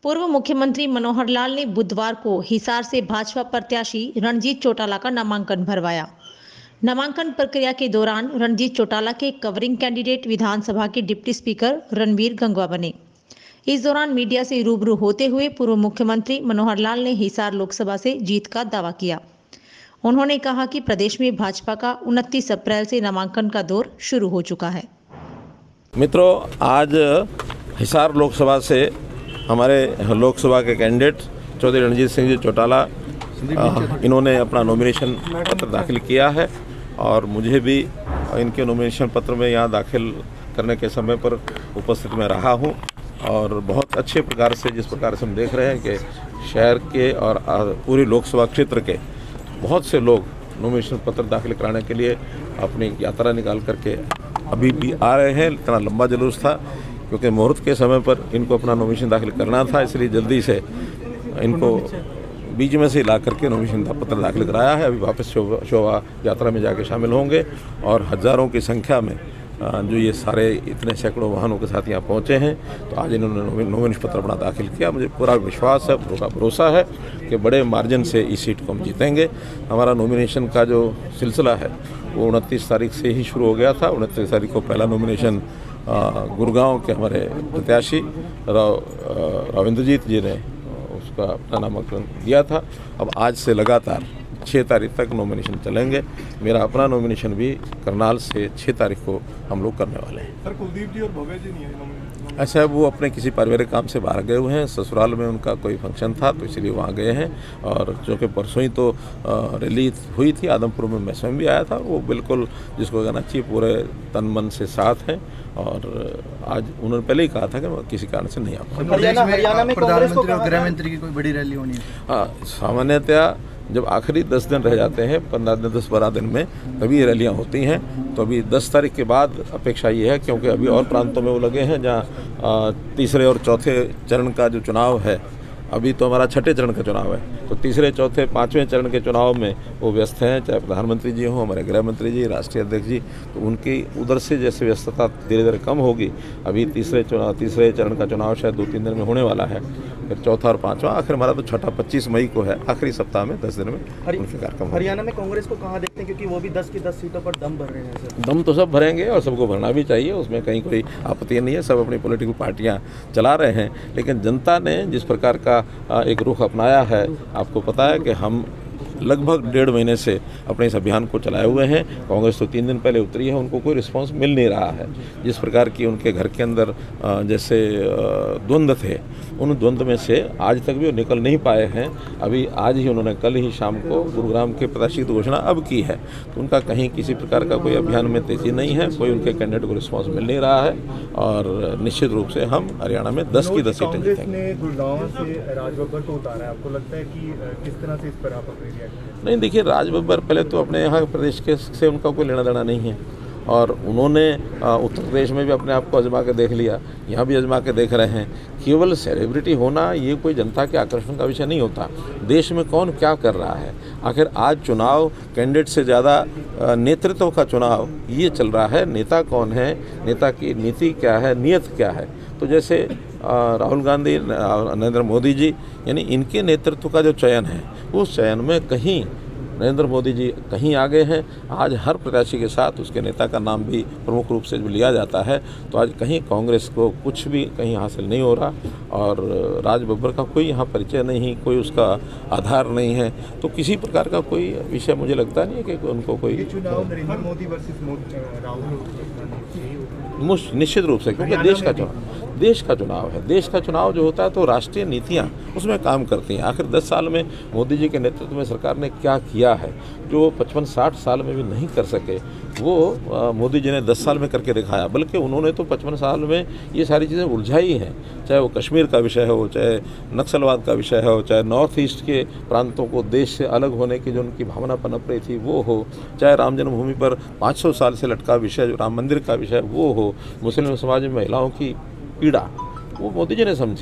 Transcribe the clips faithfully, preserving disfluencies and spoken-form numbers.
पूर्व मुख्यमंत्री मनोहर लाल ने बुधवार को हिसार से भाजपा प्रत्याशी रणजीत चौटाला का नामांकन भरवाया। नामांकन प्रक्रिया के दौरान रणजीत चौटाला के कवरिंग कैंडिडेट विधानसभा के डिप्टी स्पीकर रणबीर गंगवा बने। इस दौरान मीडिया से रूबरू होते हुए पूर्व मुख्यमंत्री मनोहर लाल ने हिसार लोकसभा से जीत का दावा किया। उन्होंने कहा कि प्रदेश में भाजपा का उनतीस अप्रैल से नामांकन का दौर शुरू हो चुका है। मित्रों, आज हिसार लोकसभा से हमारे लोकसभा के कैंडिडेट चौधरी रणजीत सिंह जी चौटाला इन्होंने अपना नॉमिनेशन पत्र दाखिल किया है और मुझे भी इनके नॉमिनेशन पत्र में यहाँ दाखिल करने के समय पर उपस्थित में रहा हूँ और बहुत अच्छे प्रकार से, जिस प्रकार से हम देख रहे हैं कि शहर के और पूरी लोकसभा क्षेत्र के बहुत से लोग नॉमिनेशन पत्र दाखिल कराने के लिए अपनी यात्रा निकाल करके अभी भी आ रहे हैं। इतना लंबा जुलूस था क्योंकि मुहूर्त के समय पर इनको अपना नॉमिनेशन दाखिल करना था, इसलिए जल्दी से इनको बीच में से ला करके नॉमिनेशन पत्र दाखिल कराया है। अभी वापस शोभा यात्रा में जाके शामिल होंगे और हज़ारों की संख्या में जो ये सारे इतने सैकड़ों वाहनों के साथ यहाँ पहुँचे हैं, तो आज इन्होंने नॉमिनेशन पत्र अपना दाखिल किया। मुझे पूरा विश्वास है, पूरा भरोसा है कि बड़े मार्जिन से इस सीट को हम जीतेंगे। हमारा नॉमिनेशन का जो सिलसिला है वो उनतीस तारीख से ही शुरू हो गया था। उनतीस तारीख को पहला नॉमिनेशन गुड़गांव के हमारे प्रत्याशी राव रविंद्रजीत जी ने उसका अपना नामांकन दिया था। अब आज से लगातार छः तारीख तक नॉमिनेशन चलेंगे। मेरा अपना नॉमिनेशन भी करनाल से छः तारीख को हम लोग करने वाले हैं। सर, कुलदीप जी और भव्य जी नहीं है? अच्छा, वो अपने किसी पारिवारिक काम से बाहर गए हुए हैं। ससुराल में उनका कोई फंक्शन था तो इसलिए वहाँ गए हैं। और जो कि परसों ही तो रैली हुई थी आदमपुर में, मैं स्वयं भी आया था। वो बिल्कुल जिसको कहना चाहिए पूरे तन मन से साथ हैं और आज उन्होंने पहले ही कहा था कि मैं किसी कारण से नहीं आ पाऊँगा। हरियाणा में प्रधानमंत्री और गृह मंत्री की कोई बड़ी रैली होनी है? हाँ, सामान्यतया जब आखिरी दस दिन रह जाते हैं, पंद्रह दिन दस बारह दिन में, तभी ये रैलियाँ होती हैं। तो अभी दस तारीख के बाद अपेक्षा ये है, क्योंकि अभी और प्रांतों में वो लगे हैं जहाँ तीसरे और चौथे चरण का जो चुनाव है, अभी तो हमारा छठे चरण का चुनाव है, तो तीसरे चौथे पाँचवें चरण के चुनाव में वो व्यस्त हैं। चाहे प्रधानमंत्री जी हों, हमारे गृह मंत्री जी, राष्ट्रीय अध्यक्ष जी, तो उनकी उधर से जैसे व्यस्तता धीरे धीरे कम होगी। अभी तीसरे चुनाव तीसरे चरण का चुनाव शायद दो तीन दिन में होने वाला है, फिर चौथा और पाँचवा, आखिर हमारा तो छठा पच्चीस मई को है, आखिरी सप्ताह में दस दिन में उनके कार्यक्रम। हरियाणा में कांग्रेस को कहाँ देखते हैं, क्योंकि वो भी दस की दस सीटों पर दम भर रहे हैं? सर, दम तो सब भरेंगे और सबको भरना भी चाहिए, उसमें कहीं कोई आपत्ति नहीं है। सब अपनी पॉलिटिकल पार्टियाँ चला रहे हैं, लेकिन जनता ने जिस प्रकार का एक रुख अपनाया है, आपको पता है कि हम लगभग डेढ़ महीने से अपने इस अभियान को चलाए हुए हैं। कांग्रेस तो तीन दिन पहले उतरी है, उनको कोई रिस्पांस मिल नहीं रहा है। जिस प्रकार की उनके घर के अंदर जैसे द्वंद्व थे, उन द्वंद्व में से आज तक भी वो निकल नहीं पाए हैं। अभी आज ही उन्होंने कल ही शाम को गुरुग्राम के प्रत्याशी की घोषणा अब की है, तो उनका कहीं किसी प्रकार का कोई अभियान में तेजी नहीं है, कोई उनके कैंडिडेट को रिस्पांस मिल नहीं रहा है और निश्चित रूप से हम हरियाणा में दस की दस सीटें जीतेंगे। गुड़गांव से राज बब्बर को उतारा है, आपको लगता है कि किस तरह से इस पर आप अपनी नहीं, देखिए, राज बब्बर पहले तो अपने यहाँ प्रदेश के से उनका कोई लेना देना नहीं है और उन्होंने उत्तर प्रदेश में भी अपने आप को आजमा के देख लिया, यहाँ भी आजमा के देख रहे हैं। केवल सेलिब्रिटी होना ये कोई जनता के आकर्षण का विषय नहीं होता। देश में कौन क्या कर रहा है, आखिर आज चुनाव कैंडिडेट से ज़्यादा नेतृत्व का चुनाव ये चल रहा है। नेता कौन है, नेता की नीति क्या है, नीयत क्या है। तो जैसे राहुल गांधी, नरेंद्र मोदी जी, यानी इनके नेतृत्व का जो चयन है, उस चयन में कहीं नरेंद्र मोदी जी कहीं आगे हैं। आज हर प्रत्याशी के साथ उसके नेता का नाम भी प्रमुख रूप से लिया जाता है, तो आज कहीं कांग्रेस को कुछ भी कहीं हासिल नहीं हो रहा और राज बब्बर का कोई यहाँ परिचय नहीं, कोई उसका आधार नहीं है, तो किसी प्रकार का कोई विषय मुझे लगता नहीं है कि उनको कोई चुनाव नरेंद्र मोदी वर्सेस राहुल निश्चित रूप से, क्योंकि देश का चुनाव देश का चुनाव है। देश का चुनाव जो होता है तो राष्ट्रीय नीतियाँ उसमें काम करती हैं। आखिर दस साल में मोदी जी के नेतृत्व में सरकार ने क्या किया है जो पचपन साठ साल में भी नहीं कर सके, वो आ, मोदी जी ने दस साल में करके दिखाया। बल्कि उन्होंने तो पचपन साल में ये सारी चीज़ें उलझाई हैं, चाहे वो कश्मीर का विषय हो, चाहे नक्सलवाद का विषय हो, चाहे नॉर्थ ईस्ट के प्रांतों को देश से अलग होने की जो उनकी भावना पनप रही थी वो हो, चाहे राम जन्मभूमि पर पाँच सौ साल से लटका विषय जो राम मंदिर का विषय वो हो, मुस्लिम समाज में महिलाओं की पीड़ा, वो मोदी जी ने समझी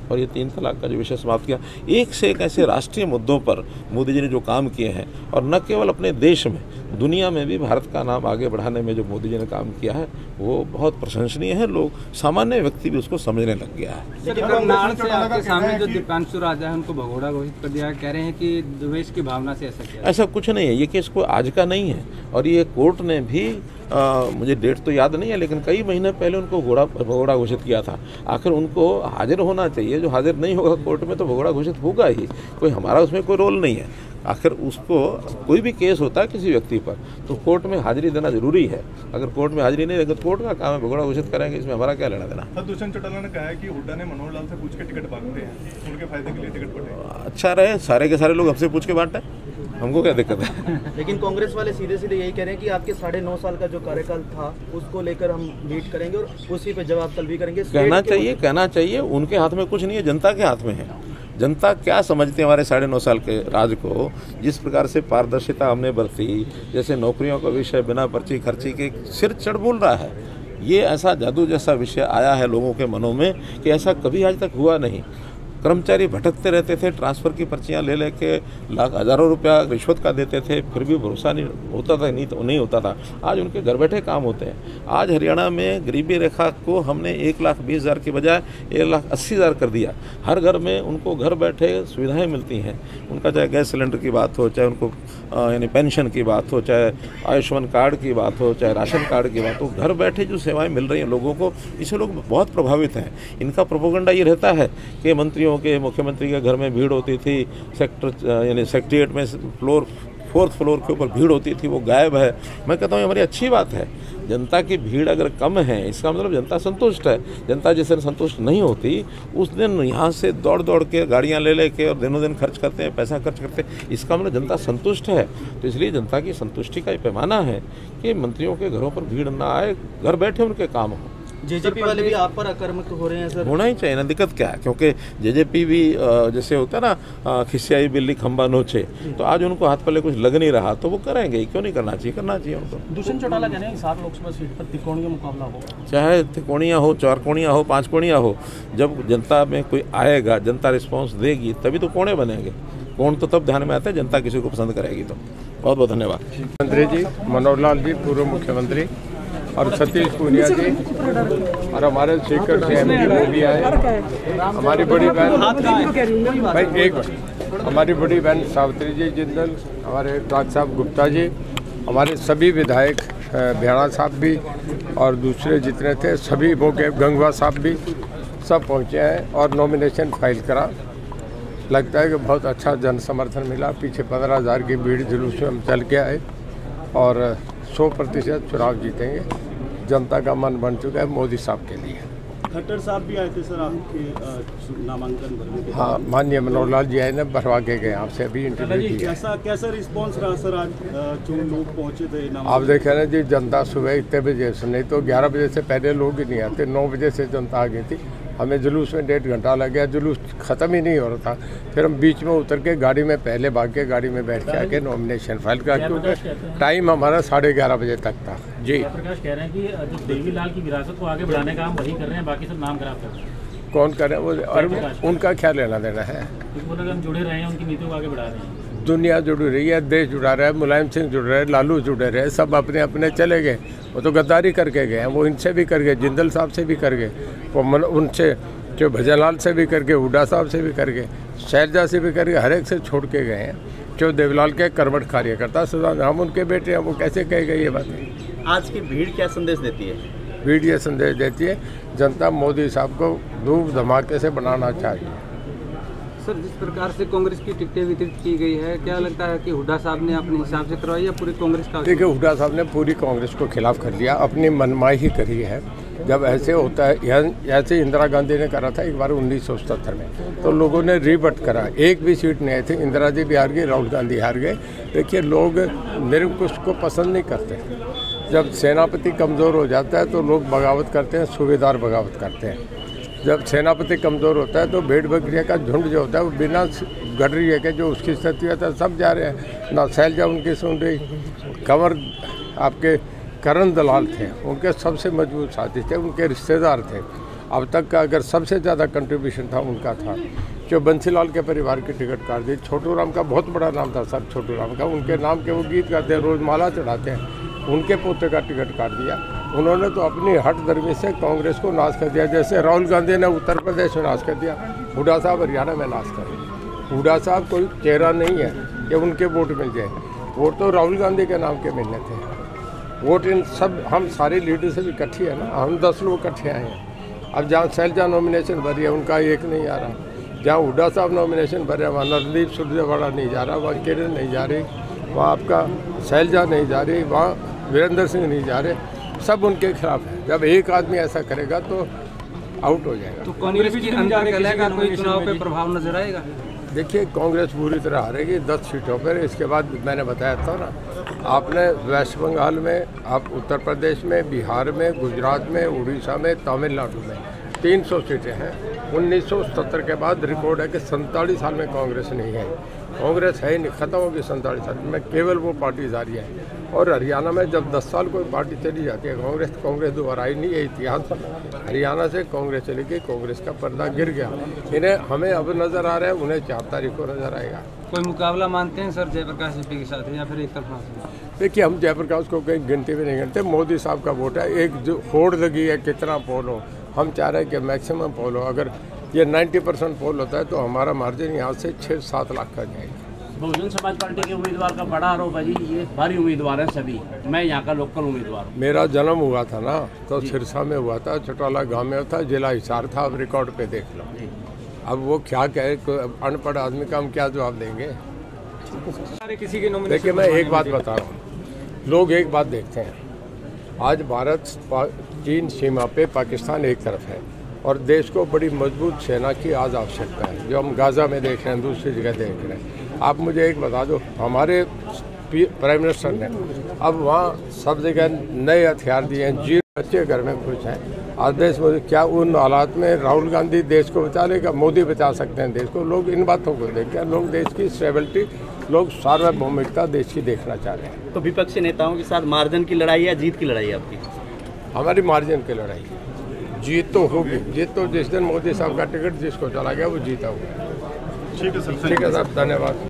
और ये तीन तलाक का जो विषय समाप्त किया। एक से एक ऐसे राष्ट्रीय मुद्दों पर मोदी जी ने जो काम किए हैं, और न केवल अपने देश में, दुनिया में भी भारत का नाम आगे बढ़ाने में जो मोदी जी ने काम किया है वो बहुत प्रशंसनीय है। लोग, सामान्य व्यक्ति भी उसको समझने लग गया है। लेकिन करनाल से आपके सामने जो दीपांशु राजा है उनको भगोड़ा घोषित कर दिया, कह रहे हैं कि द्वेष की भावना से ऐसा किया। ऐसा कुछ नहीं है, ये केस कोई आज का नहीं है, और ये कोर्ट ने भी आ, मुझे डेट तो याद नहीं है, लेकिन कई महीने पहले उनको घोड़ा भगोड़ा घोषित किया था। आखिर उनको हाजिर होना चाहिए, जो हाजिर नहीं होगा कोर्ट में तो भगोड़ा घोषित होगा ही। कोई हमारा उसमें कोई रोल नहीं है। आखिर उसको कोई भी केस होता है किसी व्यक्ति पर तो कोर्ट में हाजिरी देना जरूरी है। अगर कोर्ट में हाजिरी नहीं देगा, कोर्ट का काम है भगोड़ा घोषित करेंगे, इसमें हमारा क्या लेना देना। दुष्यंत चौटाला ने कहा है कि हुड्डा ने मनोहर लाल से पूछ के टिकट बांटते हैं, उनके फायदे के लिए टिकट बांटे। अच्छा रहे, सारे के सारे लोग हमसे पूछ के बांटे, हमको क्या दिक्कत है। लेकिन कांग्रेस वाले सीधे सीधे यही कह रहे हैं कि आपके साढ़े नौ साल का जो कार्यकाल था उसको लेकर हम लीड करेंगे और उसी पे जवाब तलबी करेंगे। कहना चाहिए, कहना चाहिए, उनके हाथ में कुछ नहीं है, जनता के हाथ में है। जनता क्या समझती है हमारे साढ़े नौ साल के राज को, जिस प्रकार से पारदर्शिता हमने बरती, जैसे नौकरियों का विषय बिना पर्ची खर्ची के सिर चढ़ बोल रहा है। ये ऐसा जादू जैसा विषय आया है लोगों के मनों में कि ऐसा कभी आज तक हुआ नहीं। कर्मचारी भटकते रहते थे, ट्रांसफ़र की पर्चियां ले लेके लाख हज़ारों रुपया रिश्वत का देते थे, फिर भी भरोसा नहीं होता था, नहीं तो नहीं होता था। आज उनके घर बैठे काम होते हैं। आज हरियाणा में गरीबी रेखा को हमने एक लाख बीस हज़ार की बजाय एक लाख अस्सी हज़ार कर दिया। हर घर में उनको घर बैठे सुविधाएं मिलती हैं। उनका चाहे गैस सिलेंडर की बात हो, चाहे उनको यानी पेंशन की बात हो, चाहे आयुष्मान कार्ड की बात हो, चाहे राशन कार्ड की बात हो, घर बैठे जो सेवाएँ मिल रही हैं लोगों को, इससे लोग बहुत प्रभावित हैं। इनका प्रोपेगेंडा ये रहता है कि मंत्रियों के, मुख्यमंत्री के घर में भीड़ होती थी, सेक्टर यानी सेक्रेटेरिएट में फ्लोर फोर्थ फ्लोर के ऊपर भीड़ होती थी, वो गायब है। मैं कहता हूँ हमारी अच्छी बात है। जनता की भीड़ अगर कम है इसका मतलब जनता संतुष्ट है। जनता जिस दिन संतुष्ट नहीं होती उस दिन यहाँ से दौड़ दौड़ के गाड़ियाँ ले लेके और दिनों दिन खर्च करते हैं, पैसा खर्च करते हैं, इसका मतलब जनता संतुष्ट है। तो इसलिए जनता की संतुष्टि का ये पैमाना है कि मंत्रियों के घरों पर भीड़ ना आए, घर बैठे उनके काम हो। जेजेपी वाले भी आप पर आक्रामक हो रहे हैं सर। होना ही चाहिए ना, दिक्कत क्या है, क्योंकि जेजेपी भी जैसे होता है ना खिसियाई बिल्ली खंबा नोचे, तो आज उनको हाथ पल्ले कुछ लग नहीं रहा तो वो करेंगे। क्यों नहीं करना चाहिए, करना चाहिए उनको। दुष्यंत चौटाला कह रहे हैं हिसार लोकसभा सीट पर त्रिकोणीय मुकाबला हो, चाहे त्रिकोणीय हो, चार कोणिया हो, पाँच कोणिया हो, जब जनता में कोई आएगा, जनता रिस्पॉन्स देगी तभी तो कोणे बनेंगे। कोण तो तब ध्यान में आता है जनता किसी को पसंद करेगी तो। बहुत बहुत धन्यवाद। मंत्री जी, मनोहर लाल जी पूर्व मुख्यमंत्री, और सतीश पूनिया जी, और हमारे स्पीकर से एम पी वो भी आए। हमारी बड़ी बहन भाई एक बार हमारी बड़ी बहन सावित्री जी जिंदल, हमारे डॉक्टर साहब गुप्ता जी, हमारे सभी विधायक भेड़ा साहब भी और दूसरे जितने थे सभी, वो के गंगवा साहब भी सब पहुँचे हैं और नॉमिनेशन फाइल करा। लगता है कि बहुत अच्छा जन समर्थन मिला। पीछे पंद्रह हज़ार की भीड़ जुलूस में हम चल के आए और सौ प्रतिशत चुनाव जीतेंगे। जनता का मन बन चुका है मोदी साहब के लिए। खट्टर साहब भी आए थे सर आपके नामांकन भरने के। हाँ, माननीय मनोहर लाल जी आए ने भरवा के गए, आपसे अभी इंटरव्यू किया। कैसा कैसा रिस्पांस रहा सर आज जो लोग पहुँचे थे? आप देख रहे हैं जी, जनता सुबह इतने बजे से, नहीं तो ग्यारह बजे से पहले लोग ही नहीं आते, नौ बजे से जनता आ गई थी। हमें जुलूस में डेढ़ घंटा लग गया, जुलूस ख़त्म ही नहीं हो रहा था। फिर हम बीच में उतर के गाड़ी में पहले भाग के गाड़ी में बैठ के आके नॉमिनेशन फाइल करा, क्योंकि टाइम हमारा साढ़े ग्यारह बजे तक था। जी प्रकाश कह रहे हैं कि जो देवीलाल की विरासत को आगे बढ़ाने का काम वही कर रहे हैं, बाकी सब नाम खराब कर रहे हैं। कौन कर रहे हैं वो, और उनका क्या लेना देना है? हम जुड़े रहे हैं, उनकी नीतियों को आगे बढ़ा रहे हैं। दुनिया जुड़ी रही है, देश जुड़ा रहा है, मुलायम सिंह जुड़ रहे हैं, लालू जुड़े रहे, सब अपने अपने चले गए। वो तो गद्दारी करके गए हैं, वो इनसे भी कर गए, जिंदल साहब से भी कर गए, वो मन उनसे जो भजनलाल से भी करके, हुड्डा साहब से भी करके, शैलजा से भी करके, हर एक से छोड़ के गए हैं। जो देवलाल के कर्मठ कार्यकर्ता सदा, हम उनके बेटे हैं, वो कैसे कह गए ये बातें? आज की भीड़ क्या संदेश देती है? भीड़ ये संदेश देती है जनता मोदी साहब को धूम धमाके से बनाना चाहिए। सर, जिस प्रकार से कांग्रेस की टिकटें वितरित की गई है, क्या लगता है कि हुड्डा साहब ने अपने हिसाब से करवाई या पूरी कांग्रेस का? देखिए, हुड्डा साहब ने पूरी कांग्रेस को खिलाफ कर लिया, अपनी मनमाई ही करी है। जब ऐसे होता है, ऐसे इंदिरा गांधी ने करा था एक बार उन्नीस सौ सत्तर में, तो लोगों ने रिबट करा, एक भी सीट नहीं आई थी। इंदिरा जी भी हार गई, राहुल गांधी हार गए। देखिए, लोग निरंकुश को पसंद नहीं करते। जब सेनापति कमज़ोर हो जाता है तो लोग बगावत करते हैं, सूबेदार बगावत करते हैं। जब सेनापति कमज़ोर होता है तो भेड़ बकरिया का झुंड जो होता है वो बिना गढ़ रही है कि जो उसकी स्थिति है सब जा रहे हैं। ना शैलजा उनकी सुन रही, कंवर आपके करण दलाल थे, उनके सबसे मजबूत साथी थे, उनके रिश्तेदार थे, अब तक का अगर सबसे ज़्यादा कंट्रीब्यूशन था उनका था। जो बंसीलाल के परिवार की टिकट काट दी, छोटू राम का बहुत बड़ा नाम था सर, छोटू राम का, उनके नाम के वो गीत गाते हैं, रोज़ माला चढ़ाते हैं, उनके पोते का टिकट काट दिया। उन्होंने तो अपनी हट धर्मी से कांग्रेस को नाश कर दिया, जैसे राहुल गांधी ने उत्तर प्रदेश में नाश कर दिया, हुड्डा साहब हरियाणा में नाश कर दिया। हुड्डा साहब कोई चेहरा नहीं है कि उनके वोट मिल जाए, वोट तो राहुल गांधी के नाम के मिलने थे। वोट इन सब हम सारे लीडरशिप इकट्ठी है ना, हम दस लोग इकट्ठे आए हैं। अब जहाँ शैलजा नॉमिनेशन भरी है उनका एक नहीं आ रहा, जहाँ हुड्डा साहब नॉमिनेशन भर रहे हैं वहाँ नरदीप सुरजेवाला नहीं जा रहा, वहाँ किरण नहीं जा रही, वहाँ आपका शैलजा नहीं जा रही, वहाँ वीरेंद्र सिंह नहीं जा रहे, सब उनके खिलाफ है। जब एक आदमी ऐसा करेगा तो आउट हो जाएगा। तो कांग्रेस की अंतर का कोई चुनाव पे प्रभाव नजर आएगा? देखिए कांग्रेस पूरी तरह हारेगी दस सीटों पर। इसके बाद मैंने बताया था ना, आपने वेस्ट बंगाल में, आप उत्तर प्रदेश में, बिहार में, गुजरात में, उड़ीसा में, तमिलनाडु में तीन सौ सीटें हैं। उन्नीस सौ सत्तर के बाद रिकॉर्ड है कि सैंतालीस साल में कांग्रेस नहीं है, कांग्रेस है ही नहीं, खत्म होगी सैंतालीस साल में, केवल वो पार्टी जारी है। और हरियाणा में जब दस साल कोई पार्टी चली जाती है कांग्रेस, कांग्रेस दोबारा आई नहीं, ये इतिहास। हरियाणा से कांग्रेस चली गई, कांग्रेस का पर्दा गिर गया। इन्हें हमें अब नज़र आ रहा है, उन्हें चार तारीख को नज़र आएगा। कोई मुकाबला मानते हैं सर जयप्रकाश एपी के साथ या फिर एक तरफा? देखिए हम जयप्रकाश को कहीं गिनती भी नहीं गिनते, मोदी साहब का वोट है। एक जो होड़ लगी है कितना पोल हो, हम चाह रहे हैं कि मैक्सिमम पोल हो। अगर ये नब्बे परसेंट पोल होता है तो हमारा मार्जिन यहाँ से छः सात लाख का जाएगा। बहुजन समाज पार्टी के उम्मीदवार का बड़ा आरोप है जी, ये भारी उम्मीदवार हैं सभी, मैं यहाँ का लोकल उम्मीदवार हूँ। मेरा जन्म हुआ था ना तो सिरसा में हुआ था, चटौला गांव में था, जिला हिसार था, अब रिकॉर्ड पे देख लो। अब वो क्या कहे, अनपढ़ आदमी का हम क्या जवाब देंगे? किसी के नॉमिनेशन? देखिए मैं एक बात बता रहा हूँ, लोग एक बात देखते हैं, आज भारत चीन सीमा पे पाकिस्तान एक तरफ है और देश को बड़ी मजबूत सेना की आज आवश्यकता है, जो हम गाज़ा में देख रहे हैं, दूसरी जगह देख रहे हैं। आप मुझे एक बता दो, हमारे प्राइम मिनिस्टर ने अब वहाँ सब जगह नए हथियार दिए हैं, जी बच्चे घर में खुश हैं। आज देश में क्या उन हालात में राहुल गांधी देश को बचा लेगा? मोदी बचा सकते हैं देश को? लोग इन बातों को देखते हैं, लोग देश की स्टेबिलिटी, लोग सार्वभौमिकता देश की देखना चाह रहे हैं। तो विपक्षी नेताओं के साथ मार्जिन की लड़ाई या जीत की लड़ाई है आपकी? हमारी मार्जिन की लड़ाई है, जीत तो होगी। जीत तो जिस दिन मोदी साहब का टिकट जिसको चला गया वो जीता हुआ। ठीक है सर, ठीक है साहब, धन्यवाद।